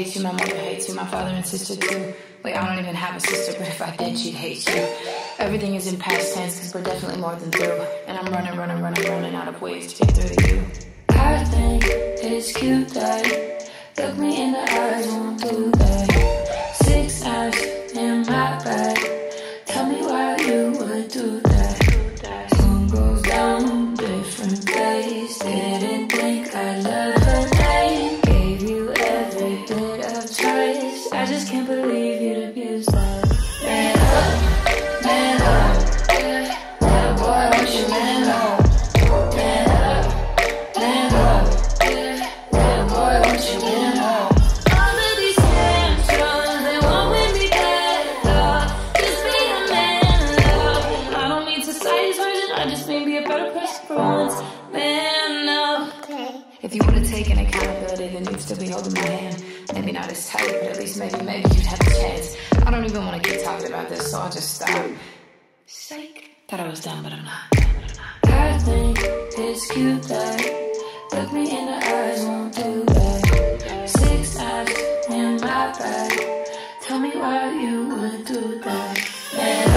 hates you, my mother hates you, my father and sister too. Wait, I don't even have a sister, but if I did, she'd hate you. Everything is in past tense, cause we're definitely more than through. And I'm running out of ways to get through to you. I think it's cute that look me in the eyes, won't do that. 6 times in my bag, tell me why you would do that. Sun goes down, different place, didn't think I'd love her name. Gave you every bit of choice, I just can't believe you'd abuse that. Man up, man up, yeah, boy, won't you man up. Man up, man up, yeah, boy, won't you man up. All of these tantrums, they won't win me back, love. Just be a man, love. I don't mean to cite his version, I just mean be a better person for once. Man up. If you would've taken accountability, then you'd still be holding my hand. Maybe not as tight, but at least maybe you'd have a chance. I don't even want to keep talking about this, so I'll just stop. Psych. Thought I was done, but I'm not. I think it's cute that look me in the eyes, won't do that. 6 times in my bag, tell me why you would do that. Man